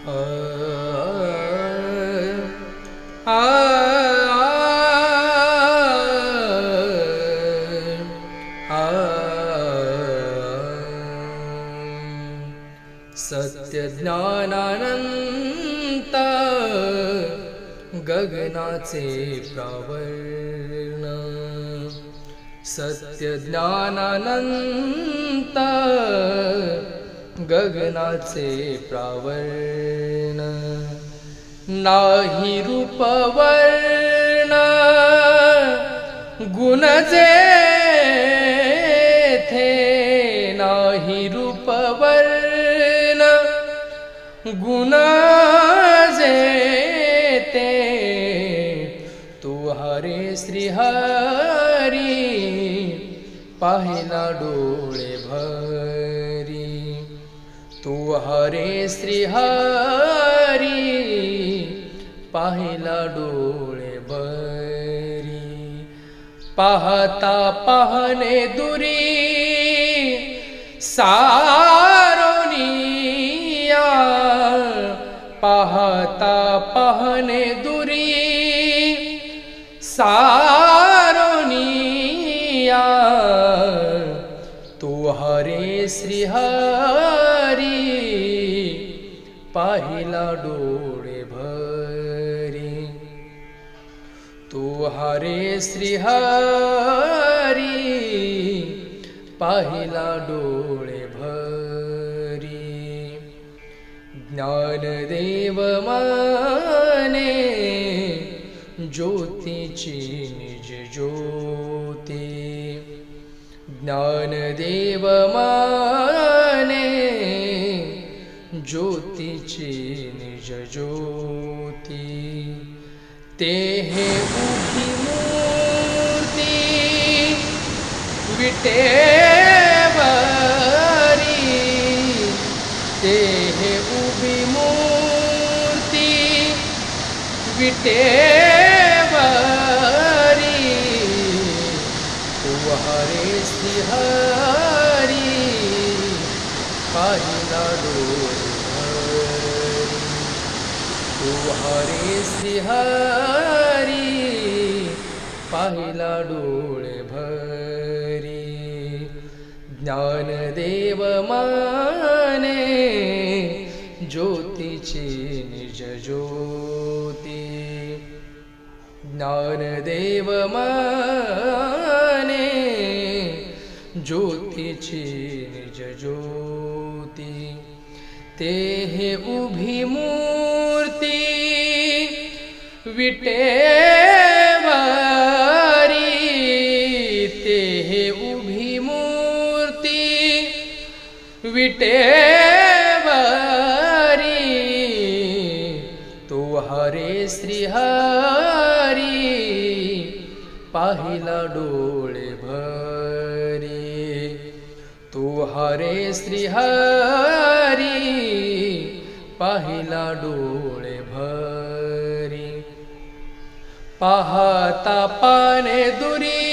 आ आ आ सत्य ज्ञानानंत गगनाचे प्रावरण सत्य ज्ञानानंत गगनाचे प्रावरण नाही रूपवर्ण गुण जेथे नाही रूपवर्ण गुण जेते तू हरे श्री हरी पाहिला डोळे भरी तू हरे श्री हरी पाहिला डोळे भरी पाहता पाहणे दुरी सारोनिया पाहता पाहणे दुरी सारोनिया तू हरे श्री हरी पाहिला डोळे भरी तू हरे श्री हरी पाहिला डोळे भरी ज्ञानदेव माने ज्योतीची निज ज्योती ज्ञानदेव माने ज्योतीची निज ज्योती ते हे उभी मूर्ती विटेवरी ते हे उभी मूर्ती विटेवरी तू हरे श्री हरी पाहिला डोळे भरी तू हरे श्री हरी पाहिला डोळे भरी ज्ञानदेव माने ज्योतीची निज ज्योती ज्ञानदेव माने ज्योतीची निज ज्योती ते हे उभी मूर्ती विटेवरी ते हे उभी मूर्ती विटेवरी तू हरे श्री हरी पाहिला डोळे भरी तू हरे श्री हरी पाहिला डोळे भरी पाहता पाने दुरी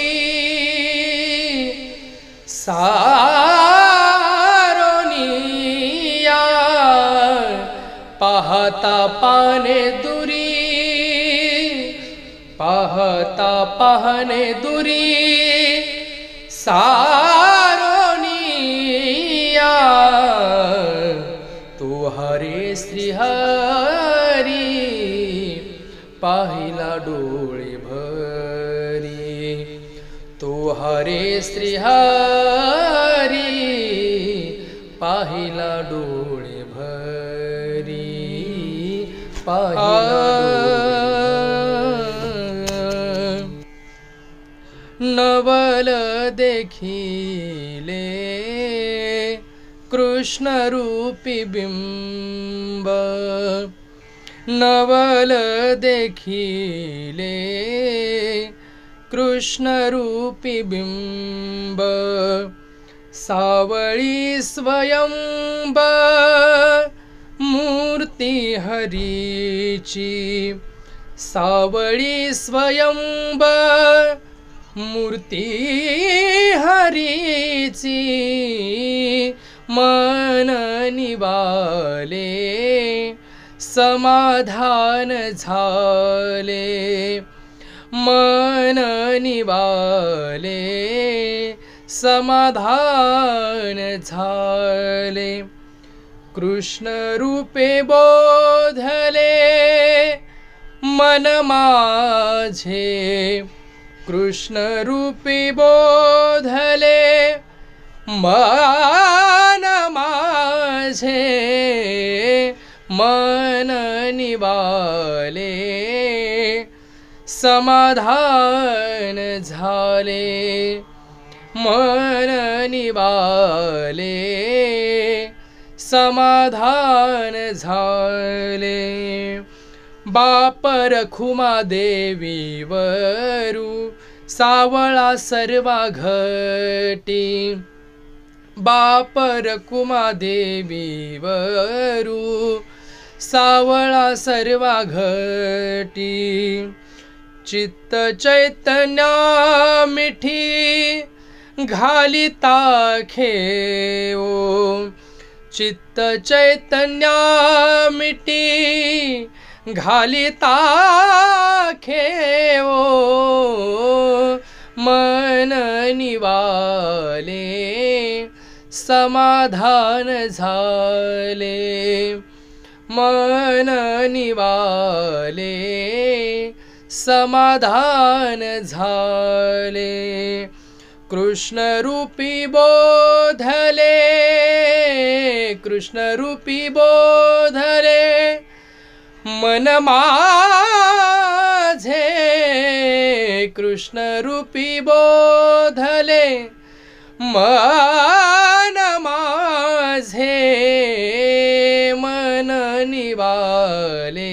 सारोनिया पाहता पाने दुरी पाहता पाहणे दुरी सारोनिया तू हरे श्री हरी पाहिला डोळे भरी तू हरे श्री हरी पाहिला डोळे भरी पाहिला नवल देखिले कृष्ण रूपी बिंब नवल देखिले कृष्ण रूपी बिंब सावळी स्वयंब मूर्ती हरीची सावळी स्वयंब मूर्ती हरीची मन निवाले समाधान झाले, मन निवाले, समाधान झाले. कृष्ण रूपे बोधले मन माझे, कृष्ण रूपी बोधले मन माझे, मन निवाले, समाधान झाले, मन निवाले, समाधान झाले. बाप रखुमा देवीवरू सावळा सर्वा घटी, बाप रखुमा देवीवरू सावळा सर्वा घटी. चित्त चैतन्या मिठी घालिता खेओ, चित्त चैतन्या मिठी घालिता खेओ, मन निवाले, समाधान झाले, मन निवाले, समाधान झाले. कृष्ण रूपी बोधले, कृष्ण रूपी बोधले मन माझे, कृष्ण रूपी बोधले मन माझे, मन निवाले,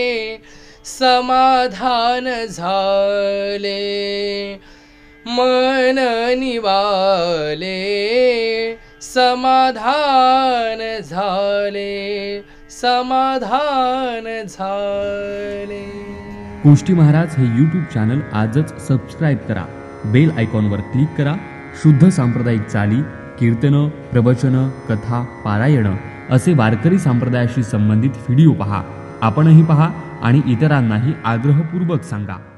समाधान झाले, मन निवाले, समाधान झाले, समाधान झाले. गोष्टी महाराज हे यूट्यूब चॅनल आजच सबस्क्राईब करा, बेल आयकॉनवर क्लिक करा. शुद्ध सांप्रदायिक चाली, कीर्तनं, प्रवचनं, कथा, पारायणं असे वारकरी संप्रदायाशी संबंधित व्हिडिओ पहा. आपणही पहा आणि इतरांनाही आग्रहपूर्वक सांगा.